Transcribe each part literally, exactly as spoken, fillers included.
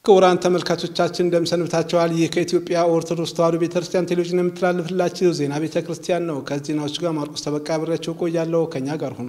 ክቡራን ተመልካቾቻችን እንደምሰንብታችኋል። ይህ ከኢትዮጵያ ኦርቶዶክስ ተዋሕዶ ቤተክርስቲያን ቴሌቪዥን የምትተላለፍላችሁ ዜና ቤተክርስቲያን ነው። ከዜናዎቹ ጋር ማርቆስ ተበቃ አብሬያችሁ ቆያለሁ። ከኛ ጋር ሁኑ።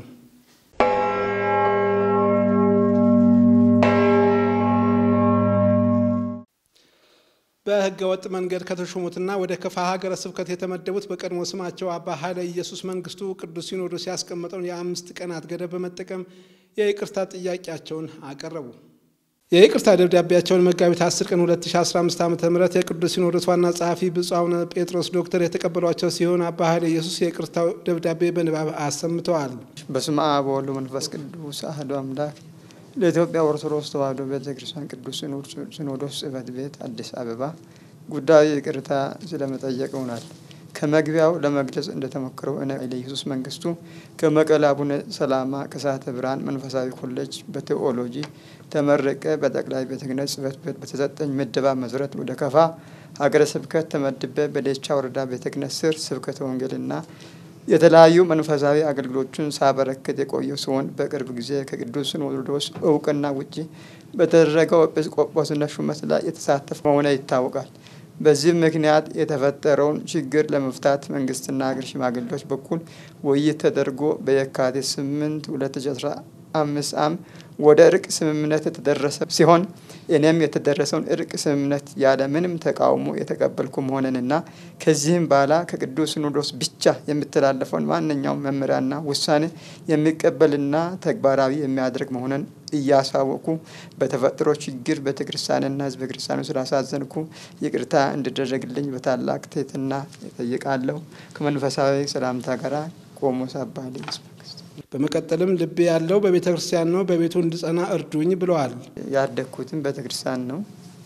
በሕገ ወጥ መንገድ ከተሾሙትና ወደ ከፋ ሀገረ ስብከት የተመደቡት በቀድሞ ስማቸው አባ ኃይለ ኢየሱስ መንግስቱ ቅዱስ ሲኖዶስ ያስቀመጠውን የአምስት ቀናት ገደብ በመጠቀም የይቅርታ ጥያቄያቸውን አቀረቡ። የይቅርታ ደብዳቤያቸውን መጋቢት አስር ቀን ሁለት ሺህ አስራ አምስት ዓመተ ምህረት የቅዱስ ሲኖዶስ ዋና ጸሐፊ ብፁዕ አቡነ ጴጥሮስ ዶክተር የተቀበሏቸው ሲሆን አባ ኃይለ ኢየሱስ የይቅርታው ደብዳቤ በንባብ አሰምተዋል። በስመ አብ ወወልድ ወመንፈስ ቅዱስ አሐዱ አምላክ። ለኢትዮጵያ ኦርቶዶክስ ተዋሕዶ ቤተክርስቲያን ቅዱስ ሲኖዶስ ጽሕፈት ቤት አዲስ አበባ ጉዳዩ ይቅርታ ስለመጠየቅ ይሆናል። ከመግቢያው ለመግለጽ እንደተሞከረው እኔ ኃይለ ኢየሱስ መንግስቱ ከመቀለ አቡነ ሰላማ ከሳተ ብርሃን መንፈሳዊ ኮሌጅ በቴዎሎጂ ተመረቀ በጠቅላይ ቤተ ክህነት ጽሕፈት ቤት በተሰጠኝ ምደባ መሰረት ወደ ከፋ ሀገረ ስብከት ተመድቤ በዴቻ ወረዳ ቤተ ክህነት ስር ስብከተ ወንጌልና የተለያዩ መንፈሳዊ አገልግሎችን ሳበረክት የቆየው ሲሆን በቅርብ ጊዜ ከቅዱስ ሲኖዶስ እውቅና ውጪ በተደረገው ኤጲስቆጶስነት ሹመት ላይ የተሳተፈ መሆኑ ይታወቃል። በዚህ ምክንያት የተፈጠረውን ችግር ለመፍታት መንግስትና ሀገር ሽማግሌዎች በኩል ውይይት ተደርጎ በየካቲት ስምንት ሁለት ሺህ አስራ አምስት ዓ.ም ወደ እርቅ ስምምነት የተደረሰ ሲሆን እኔም የተደረሰውን እርቅ ስምምነት ያለ ምንም ተቃውሞ የተቀበልኩ መሆንንና ከዚህም በኋላ ከቅዱስ ሲኖዶስ ብቻ የሚተላለፈውን ማንኛውም መመሪያና ውሳኔ የሚቀበልና ተግባራዊ የሚያደርግ መሆኑን እያሳወቁ በተፈጠረው ችግር ቤተክርስቲያንና ሕዝበ ክርስቲያኑ ስላሳዘንኩ ይቅርታ እንዲደረግልኝ በታላቅ ትሕትና እጠይቃለሁ። ከመንፈሳዊ ሰላምታ ጋር ቆሞስ አባ ኃይለ ኢየሱስ በመቀጠልም ልብ ያለው በቤተክርስቲያን ነው፣ በቤቱ እንድጸና እርዱኝ ብለዋል። ያደግኩትም ቤተክርስቲያን ነው።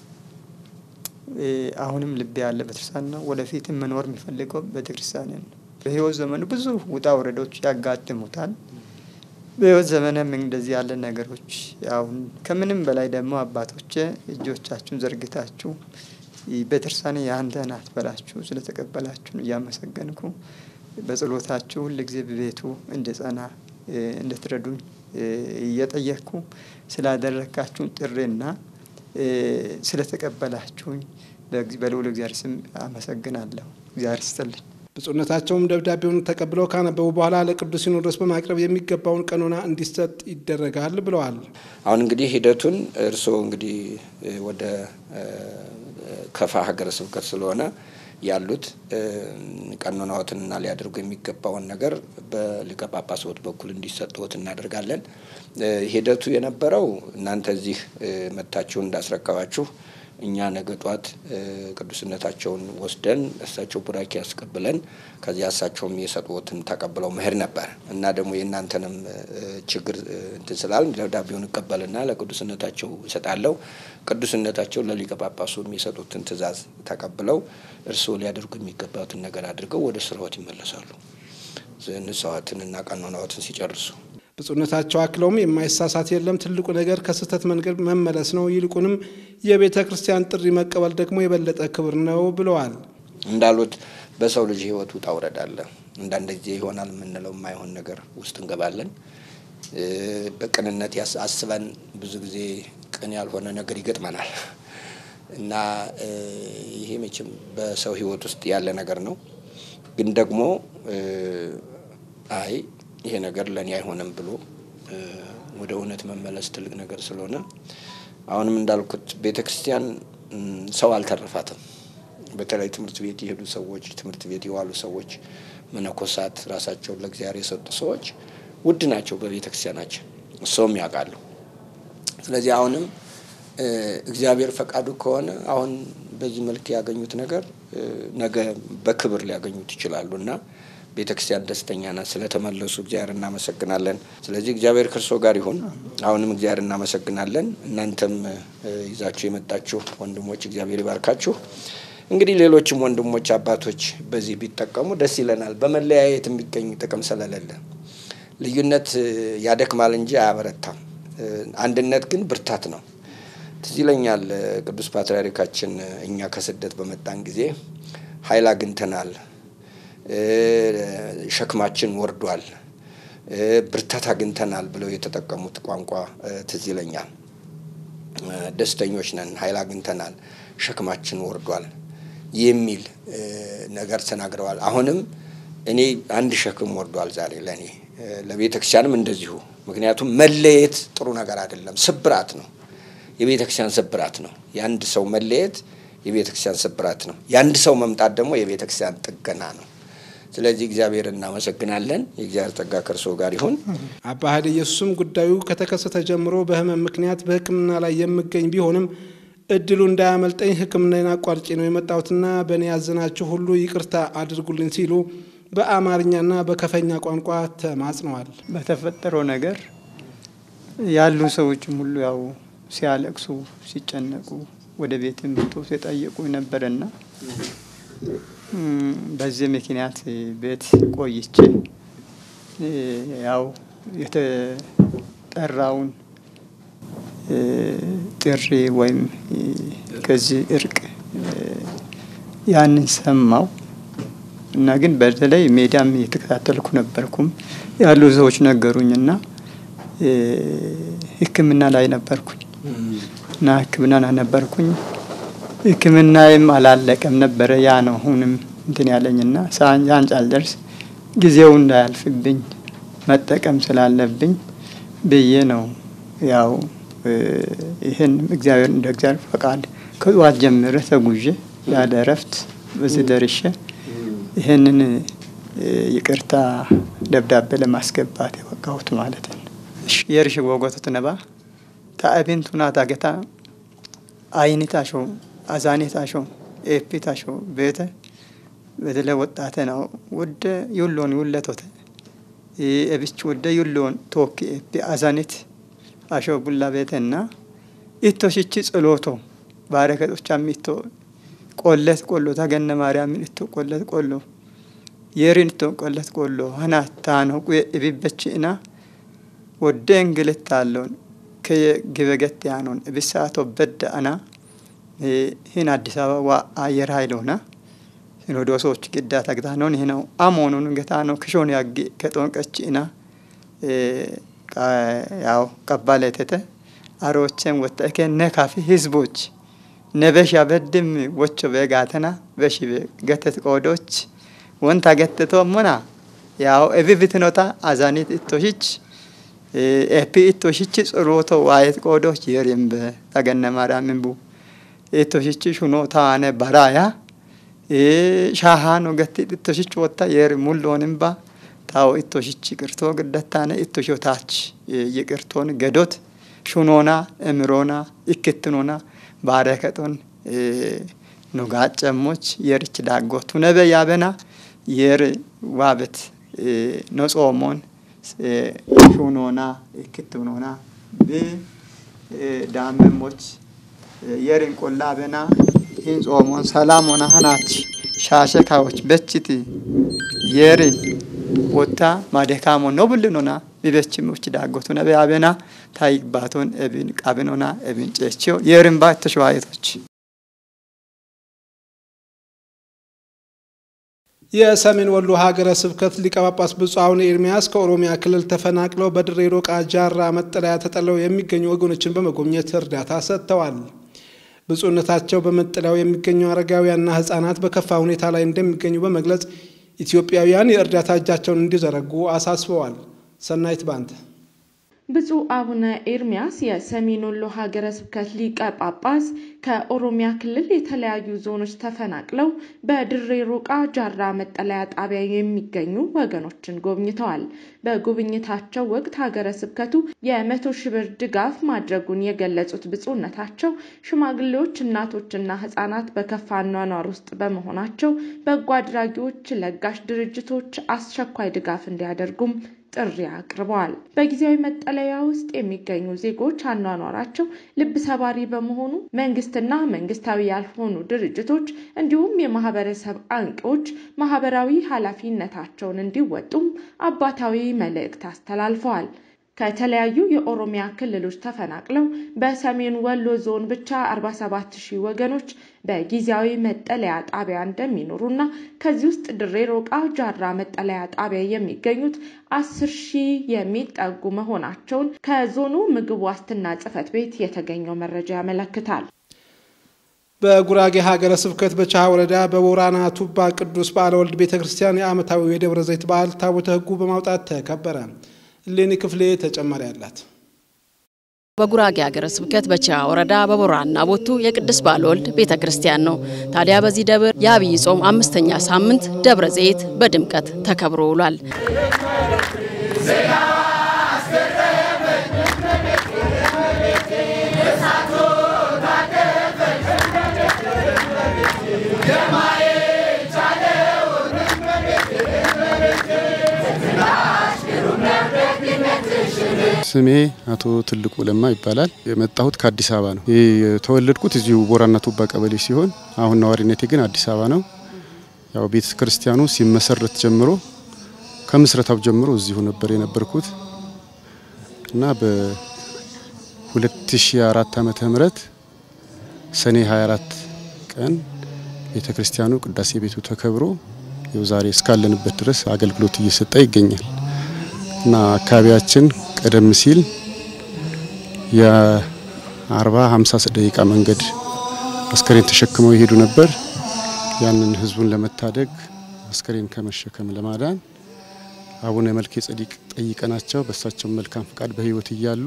አሁንም ልብ ያለ ቤተክርስቲያን ነው። ወደፊትም መኖር የሚፈልገው ቤተክርስቲያን ነው። በህይወት ዘመኑ ብዙ ውጣ ውረዶች ያጋጥሙታል። በህይወት ዘመንም እንደዚህ ያለ ነገሮች አሁን ከምንም በላይ ደግሞ አባቶቼ እጆቻችሁን ዘርግታችሁ ቤተክርስቲያን ያንተ ናት በላችሁ ስለተቀበላችሁ እያመሰገንኩ በጸሎታችሁ ሁልጊዜ በቤቱ እንድጸና እንድትረዱኝ እየጠየቅኩ ስላደረካችሁ ጥሪና ስለተቀበላችሁኝ በልዑል እግዚአብሔር ስም አመሰግናለሁ። እግዚአብሔር ይስጥልኝ። ብፁዕነታቸውም ደብዳቤውን ተቀብለው ካነበቡ በኋላ ለቅዱስ ሲኖዶስ በማቅረብ የሚገባውን ቀኖና እንዲሰጥ ይደረጋል ብለዋል። አሁን እንግዲህ ሂደቱን እርስዎ እንግዲህ ወደ ከፋ ሀገረ ስብከት ስለሆነ ያሉት ቀኖናዎችንና ሊያደርጉ የሚገባውን ነገር በሊቀ ጳጳሳት በኩል እንዲሰጥዎት እናደርጋለን። ሂደቱ የነበረው እናንተ እዚህ መታችሁ እንዳስረከባችሁ እኛ ነገ ጧት ቅዱስነታቸውን ወስደን እሳቸው ቡራኪ ያስቀብለን ከዚያ እሳቸውም የሰጡትን ተቀብለው መሄድ ነበር እና ደግሞ የእናንተንም ችግር እንትን ስላል ደብዳቤውን እቀበልና ለቅዱስነታቸው እሰጣለሁ። ቅዱስነታቸው ለሊቀ ጳጳሱ የሚሰጡትን ትእዛዝ ተቀብለው እርስዎ ሊያደርጉ የሚገባውን ነገር አድርገው ወደ ስራዎት ይመለሳሉ። ንስሐዎትንና ቀኖናዎትን ሲጨርሱ ብፁዕነታቸው አክለውም የማይሳሳት የለም፣ ትልቁ ነገር ከስህተት መንገድ መመለስ ነው፣ ይልቁንም የቤተ ክርስቲያን ጥሪ መቀበል ደግሞ የበለጠ ክብር ነው ብለዋል። እንዳሉት በሰው ልጅ ህይወት ውጣ ውረድ አለ። አንዳንድ ጊዜ ይሆናል የምንለው የማይሆን ነገር ውስጥ እንገባለን። በቅንነት ያስበን ብዙ ጊዜ ቅን ያልሆነ ነገር ይገጥመናል እና ይሄ መቼም በሰው ህይወት ውስጥ ያለ ነገር ነው። ግን ደግሞ አይ ይሄ ነገር ለኔ አይሆንም ብሎ ወደ እውነት መመለስ ትልቅ ነገር ስለሆነ አሁንም እንዳልኩት ቤተክርስቲያን ሰው አልተረፋትም። በተለይ ትምህርት ቤት የሄዱ ሰዎች፣ ትምህርት ቤት የዋሉ ሰዎች፣ መነኮሳት ራሳቸው ለእግዚአብሔር የሰጡ ሰዎች ውድ ናቸው በቤተክርስቲያናችን፣ እሱም ያውቃሉ። ስለዚህ አሁንም እግዚአብሔር ፈቃዱ ከሆነ አሁን በዚህ መልክ ያገኙት ነገር ነገ በክብር ሊያገኙት ይችላሉና ቤተክርስቲያን ደስተኛና ስለተመለሱ እግዚአብሔር እናመሰግናለን። ስለዚህ እግዚአብሔር ከርሶ ጋር ይሁን። አሁንም እግዚአብሔር እናመሰግናለን። እናንተም ይዛችሁ የመጣችሁ ወንድሞች እግዚአብሔር ይባርካችሁ። እንግዲህ ሌሎችም ወንድሞች አባቶች በዚህ ቢጠቀሙ ደስ ይለናል። በመለያየት የሚገኝ ጥቅም ስለሌለ ልዩነት ያደክማል እንጂ አያበረታም። አንድነት ግን ብርታት ነው። ትዝ ይለኛል ቅዱስ ፓትርያርካችን እኛ ከስደት በመጣን ጊዜ ኃይል አግኝተናል፣ ሸክማችን ወርዷል፣ ብርታት አግኝተናል ብለው የተጠቀሙት ቋንቋ ትዝ ይለኛል። ደስተኞች ነን ኃይል አግኝተናል ሸክማችን ወርዷል የሚል ነገር ተናግረዋል አሁንም እኔ አንድ ሸክም ወርዷል ዛሬ ለኔ ለቤተክርስቲያንም እንደዚሁ ምክንያቱም መለየት ጥሩ ነገር አይደለም ስብራት ነው የቤተክርስቲያን ስብራት ነው ያንድ ሰው መለየት የቤተክርስቲያን ስብራት ነው ያንድ ሰው መምጣት ደግሞ የቤተክርስቲያን ጥገና ነው ስለዚህ እግዚአብሔርን እናመሰግናለን የእግዚአብሔር ጸጋ ከርሶ ጋር ይሁን አባ ኃይለ ኢየሱስም ጉዳዩ ከተከሰተ ጀምሮ በህመም ምክንያት በህክምና ላይ የሚገኝ ቢሆንም እድሉ እንዳያመልጠኝ ህክምናን አቋርጬ ነው የመጣሁትና በእኔ ያዘናችሁ ሁሉ ይቅርታ አድርጉልኝ ሲሉ በአማርኛና በከፈኛ ቋንቋ ተማጽነዋል በተፈጠረው ነገር ያሉ ሰዎችም ሁሉ ያው ሲያለቅሱ ሲጨነቁ ወደ ቤትም መጥቶ ሲጠይቁ ነበርና በዚህ ምክንያት ቤት ቆይቼ ያው የተጠራውን ጥሪ ወይም ከዚህ እርቅ ያንን ሰማው እና ግን በተለይ ሜዲያም የተከታተልኩ ነበርኩም ያሉ ሰዎች ነገሩኝና ህክምና ላይ ነበርኩኝ እና ህክምና ላይ ነበርኩኝ ህክምናዬም አላለቀም ነበር ያ ነው ሁንም እንትን ያለኝና ሳንጃን ጫልደርስ ጊዜው እንዳያልፍብኝ መጠቀም ስላለብኝ በየ ነው ያው ይሄን እግዚአብሔር እንደ እግዚአብሔር ፈቃድ ከጧት ጀምሮ ተጉዤ ያለ ረፍት በዚህ ደርሼ ይሄንን ይቅርታ ደብዳቤ ለማስገባት የወቃሁት ማለት ነው እሺ የርሽ ወጎት ተነባ ታአቢንቱና ታገታ አይኒታሾ አዛኔታሾ ኤፒታሾ ቤተ በደለ ወጣተ ነው ወደ ይሎን ይለቶተ እብች ወደ ይሎን ቶክ ኤፒ አዛኔት አሾ ቡላ ቤተና ኢቶሽቺ ጸሎቶ ባረከቶች አሚቶ ቆለት ቆሎ ታገነ ማርያም ኢቶ ቆለት ቆሎ የሪንቶ ቆለት ቆሎ ሀናታ ነው እቢበችና ወደ እንግልታለውን ከግበገት ያኖን ብሳቶ በደ አና ይሄን አዲስ አበባ አየር ኃይሎና ሲኖዶሶች ግዳ ተግታኖን ይሄ ነው አሞኑን ገታ ነው ክሾን ያግ ከጦንቀችና ያው ቀባለተተ አሮቸን ወጣከ ነካፊ ህዝቦች ነበሽ ያበድም ወቾ በጋተና በሺ ገተት ቆዶች ወንታ ገተቶ ሞና ያው እብብትኖታ አዛኒት ኢቶሽች ኤፒ ኢቶሽች ጸሎቶ ዋይት ቆዶች የሪምበ ታገነ ማርያምንቡ ኢቶሽች ሹኖ ታነ ባራያ እ ሻሃኖ ገት ኢቶሽች ወጣ የር ሙሉንምባ ታው ኢቶሽች ቅርቶ ግደታነ ኢቶሾታች ይቅርቶን ገዶት ሹኖና እምሮና ይክትኖና ባረከቶን ኑጋጨሞች የርች ዳጎቱ ነበ ያበና የር ዋበት ኖጾሞን ሹኖና ይክትኖና በ ዳመሞች የርን ቆላበና ሂንጾሞን ሰላሞና ሀናች ሻሸካዎች በችቲ የር ወታ ማደካሞ ነው ብልኖና ቢበችሞች ዳጎቱ ነበ ያበና ታይባቶን እብን ቃብኖና እብን ጨቸው የርምባ ተሽዋይቶች የሰሜን ወሎ ሀገረ ስብከት ሊቀ ጳጳስ ብፁዕ አቡነ ኤርምያስ ከኦሮሚያ ክልል ተፈናቅለው በድሬ ሮቃ ጃራ መጠለያ ተጠለው የሚገኙ ወገኖችን በመጎብኘት እርዳታ ሰጥተዋል። ብፁዕነታቸው በመጠለያው የሚገኙ አረጋውያንና ህፃናት በከፋ ሁኔታ ላይ እንደሚገኙ በመግለጽ ኢትዮጵያውያን የእርዳታ እጃቸውን እንዲዘረጉ አሳስበዋል። ሰናይት ባንተ ብፁዕ አቡነ ኤርምያስ የሰሜን ወሎ ሀገረ ስብከት ሊቀ ጳጳስ ከኦሮሚያ ክልል የተለያዩ ዞኖች ተፈናቅለው በድሬ ሮቃ ጃራ መጠለያ ጣቢያ የሚገኙ ወገኖችን ጎብኝተዋል። በጉብኝታቸው ወቅት ሀገረ ስብከቱ የመቶ ሺህ ብር ድጋፍ ማድረጉን የገለጹት ብፁዕነታቸው ሽማግሌዎች፣ እናቶችና ህፃናት በከፋ ኗኗር ውስጥ በመሆናቸው በጎ አድራጊዎች፣ ለጋሽ ድርጅቶች አስቸኳይ ድጋፍ እንዲያደርጉም ጥሪ አቅርበዋል። በጊዜያዊ መጠለያ ውስጥ የሚገኙ ዜጎች አኗኗራቸው ልብ ሰባሪ በመሆኑ መንግስትና መንግስታዊ ያልሆኑ ድርጅቶች እንዲሁም የማህበረሰብ አንቂዎች ማህበራዊ ኃላፊነታቸውን እንዲወጡም አባታዊ መልእክት አስተላልፈዋል። ከተለያዩ የኦሮሚያ ክልሎች ተፈናቅለው በሰሜን ወሎ ዞን ብቻ አርባ ሰባት ሺህ ወገኖች በጊዜያዊ መጠለያ ጣቢያ እንደሚኖሩና ከዚህ ውስጥ ድሬ ሮቃ ጃራ መጠለያ ጣቢያ የሚገኙት አስር ሺህ የሚጠጉ መሆናቸውን ከዞኑ ምግብ ዋስትና ጽሕፈት ቤት የተገኘው መረጃ ያመለክታል። በጉራጌ ሀገረ ስብከት በቻሃ ወረዳ በቦራና ቱባ ቅዱስ ባለወልድ ቤተክርስቲያን የዓመታዊ የደብረ ዘይት በዓል ታቦተ ሕጉ በማውጣት ተከበረ። ሌኒ ክፍሌ ተጨማሪ አላት። በጉራጌ ሀገረ ስብከት በቻሃ ወረዳ በቦራና ቦቱ የቅዱስ ባለወልድ ቤተክርስቲያን ነው። ታዲያ በዚህ ደብር የአብይ ጾም አምስተኛ ሳምንት ደብረ ዘይት በድምቀት ተከብሮ ውሏል። ስሜ አቶ ትልቁ ለማ ይባላል። የመጣሁት ከአዲስ አበባ ነው። የተወለድኩት እዚሁ ቦራና ቱባ ቀበሌ ሲሆን አሁን ነዋሪነቴ ግን አዲስ አበባ ነው። ያው ቤተ ክርስቲያኑ ሲመሰረት ጀምሮ ከምስረታው ጀምሮ እዚሁ ነበር የነበርኩት እና በ2004 ዓመተ ምህረት ሰኔ ሃያ አራት ቀን ቤተ ክርስቲያኑ ቅዳሴ ቤቱ ተከብሮ ይው ዛሬ እስካለንበት ድረስ አገልግሎት እየሰጠ ይገኛል። እና አካባቢያችን ቀደም ሲል የ40 50 ደቂቃ መንገድ አስከሬን ተሸክመው ይሄዱ ነበር። ያንን ህዝቡን ለመታደግ አስከሬን ከመሸከም ለማዳን አቡነ መልከ ጼዴቅ ጠይቀናቸው በእሳቸው መልካም ፍቃድ በህይወት እያሉ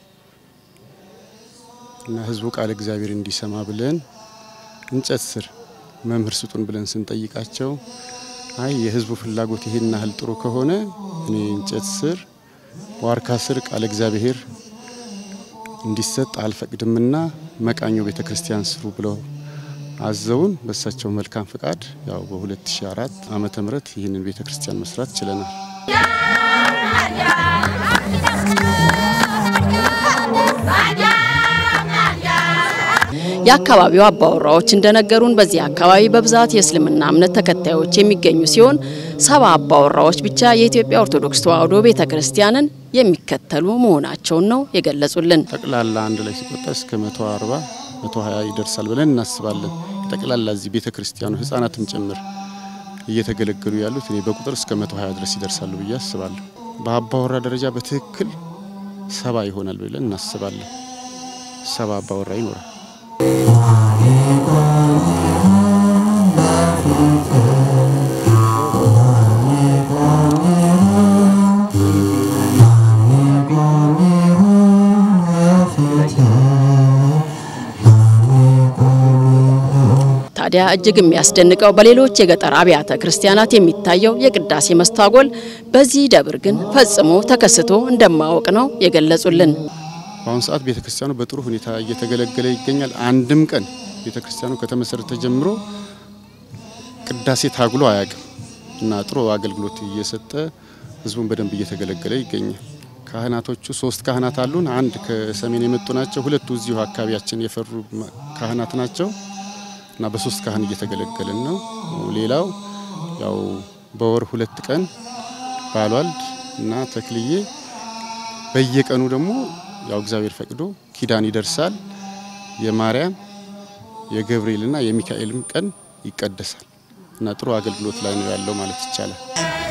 እና ህዝቡ ቃል እግዚአብሔር እንዲሰማ ብለን እንጨት ስር መምህር ስጡን ብለን ስንጠይቃቸው አይ የህዝቡ ፍላጎት ይሄን ያህል ጥሩ ከሆነ እኔ እንጨት ስር ዋርካ ስር ቃል እግዚአብሔር እንዲሰጥ አልፈቅድምና መቃኞ ቤተክርስቲያን ስሩ ብለው አዘውን በእሳቸው መልካም ፍቃድ ያው በ2004 ዓመተ ምህረት ይህንን ቤተክርስቲያን መስራት ችለናል። የአካባቢው አባወራዎች እንደነገሩን በዚህ አካባቢ በብዛት የእስልምና እምነት ተከታዮች የሚገኙ ሲሆን ሰባ አባወራዎች ብቻ የኢትዮጵያ ኦርቶዶክስ ተዋሕዶ ቤተክርስቲያንን የሚከተሉ መሆናቸውን ነው የገለጹልን። ጠቅላላ አንድ ላይ ሲቆጠር እስከ መቶ አርባ መቶ ሃያ ይደርሳል ብለን እናስባለን። ጠቅላላ እዚህ ቤተክርስቲያኑ ህፃናትም ጭምር እየተገለገሉ ያሉት እኔ በቁጥር እስከ መቶ ሃያ ድረስ ይደርሳሉ ብዬ አስባለሁ። በአባወራ ደረጃ በትክክል ሰባ ይሆናል ብለን እናስባለን። ሰባ አባወራ ይኖራል። ታዲያ እጅግ የሚያስደንቀው በሌሎች የገጠር አብያተ ክርስቲያናት የሚታየው የቅዳሴ መስተጓጎል በዚህ ደብር ግን ፈጽሞ ተከስቶ እንደማያውቅ ነው የገለጹልን። በአሁን ሰዓት ቤተክርስቲያኑ በጥሩ ሁኔታ እየተገለገለ ይገኛል። አንድም ቀን ቤተክርስቲያኑ ከተመሰረተ ጀምሮ ቅዳሴ ታግሎ አያውቅም እና ጥሩ አገልግሎት እየሰጠ ህዝቡን በደንብ እየተገለገለ ይገኛል። ካህናቶቹ ሶስት ካህናት አሉን። አንድ ከሰሜን የመጡ ናቸው፣ ሁለቱ እዚሁ አካባቢያችን የፈሩ ካህናት ናቸው እና በሶስት ካህን እየተገለገለን ነው። ሌላው ያው በወር ሁለት ቀን ባልዋልድ እና ተክልዬ በየቀኑ ደግሞ ያው እግዚአብሔር ፈቅዶ ኪዳን ይደርሳል። የማርያም የገብርኤልና የሚካኤልም ቀን ይቀደሳል እና ጥሩ አገልግሎት ላይ ነው ያለው ማለት ይቻላል።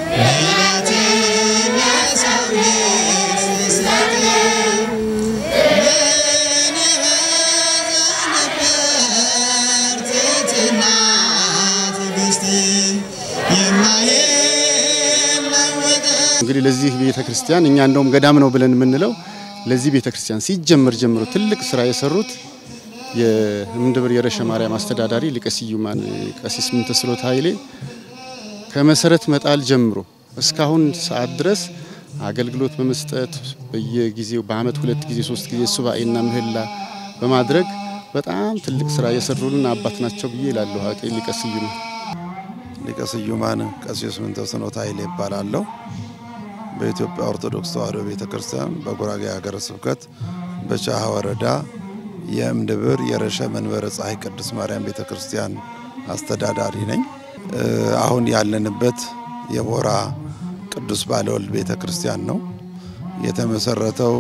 እንግዲህ ለዚህ ቤተክርስቲያን እኛ እንደውም ገዳም ነው ብለን የምንለው ለዚህ ቤተክርስቲያን ሲጀመር ጀምሮ ትልቅ ስራ የሰሩት የእምድብር የረሸ ማርያም አስተዳዳሪ ሊቀ ስዩማን ቀሲስ ምንተስኖት ኃይሌ ከመሰረት መጣል ጀምሮ እስካሁን ሰዓት ድረስ አገልግሎት በመስጠት በየጊዜው በአመት ሁለት ጊዜ ሶስት ጊዜ ሱባኤና ምህላ በማድረግ በጣም ትልቅ ስራ የሰሩልን አባት ናቸው ብዬ እላለሁ። አቄ ሊቀ ስዩማን ሊቀ ስዩማን ቀሲስ ምንተስኖት ኃይሌ ይባላልው። በኢትዮጵያ ኦርቶዶክስ ተዋሕዶ ቤተክርስቲያን በጉራጌ ሀገረ ስብከት በቻሃ ወረዳ የእምድብር የረሸ መንበረ ፀሐይ ቅድስት ማርያም ቤተክርስቲያን አስተዳዳሪ ነኝ። አሁን ያለንበት የቦራ ቅዱስ ባለወልድ ቤተክርስቲያን ነው። የተመሰረተው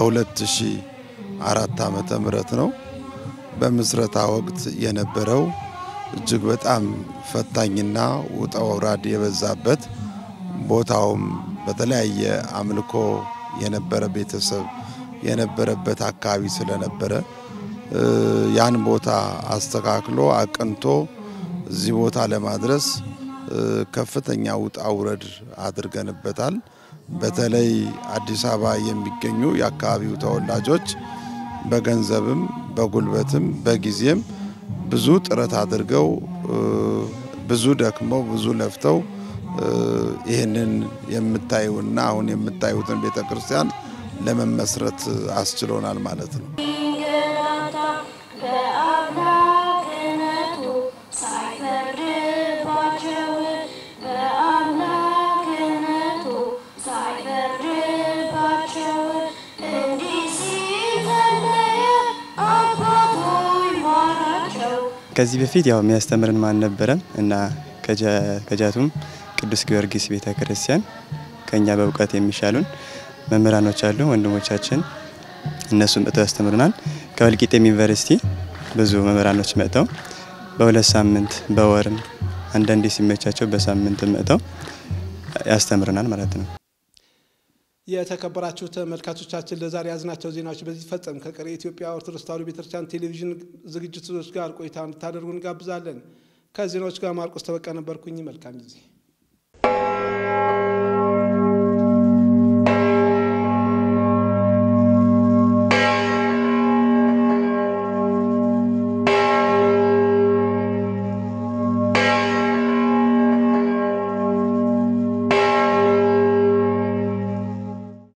በ2004 ዓመተ ምህረት ነው። በምስረታ ወቅት የነበረው እጅግ በጣም ፈታኝና ውጣ ውረድ የበዛበት ቦታውም በተለያየ አምልኮ የነበረ ቤተሰብ የነበረበት አካባቢ ስለነበረ ያን ቦታ አስተካክሎ አቅንቶ እዚህ ቦታ ለማድረስ ከፍተኛ ውጣ ውረድ አድርገንበታል። በተለይ አዲስ አበባ የሚገኙ የአካባቢው ተወላጆች በገንዘብም በጉልበትም በጊዜም ብዙ ጥረት አድርገው ብዙ ደክመው ብዙ ለፍተው ይሄንን የምታዩና አሁን የምታዩትን ቤተክርስቲያን ለመመስረት አስችሎናል ማለት ነው። ከዚህ በፊት ያው የሚያስተምረን ማን ነበረም እና ከጃቱም ቅዱስ ጊዮርጊስ ቤተክርስቲያን ከኛ በእውቀት የሚሻሉን መምህራኖች አሉ ወንድሞቻችን እነሱም መጥተው ያስተምሩናል። ከወልቂጤ ዩኒቨርሲቲ ብዙ መምህራኖች መጥተው በሁለት ሳምንት በወር አንዳንዴ ሲመቻቸው በሳምንት መጥተው ያስተምሩናል ማለት ነው። የተከበራችሁ ተመልካቾቻችን ለዛሬ ያዝናቸው ዜናዎች በዚህ ፈጸም። ከቀሪ የኢትዮጵያ ኦርቶዶክስ ተዋሕዶ ቤተክርስቲያን ቴሌቪዥን ዝግጅቶች ጋር ቆይታ እንድታደርጉ እንጋብዛለን። ከዜናዎች ጋር ማርቆስ ተበቃ ነበርኩኝ። መልካም ጊዜ